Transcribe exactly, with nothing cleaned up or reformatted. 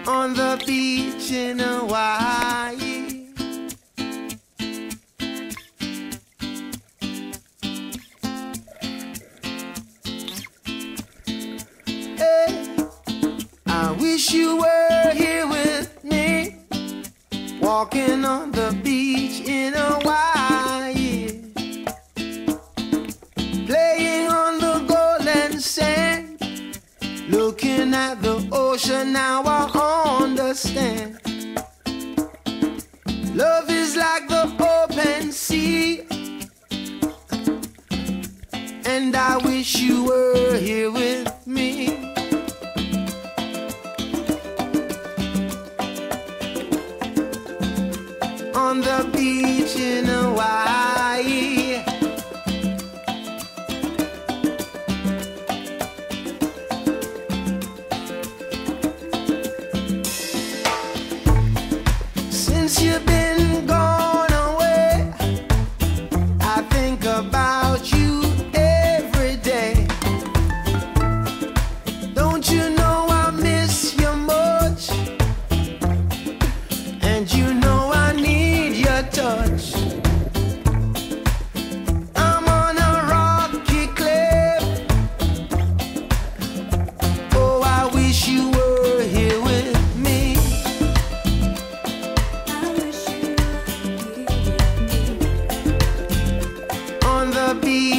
on the beach in Hawaii. Hey, I wish you were here with me, walking on the beach in Hawaii, playing on the golden sand, looking at the ocean. Now I understand. Love is like the open sea, and I wish you were here with me. On the beach in Hawaii. Since you've been gone away, I think about you every day. Don't you know I miss you much? And you know I need your touch. I'm on a rocky cliff. Oh, I wish you were here with me. On the beach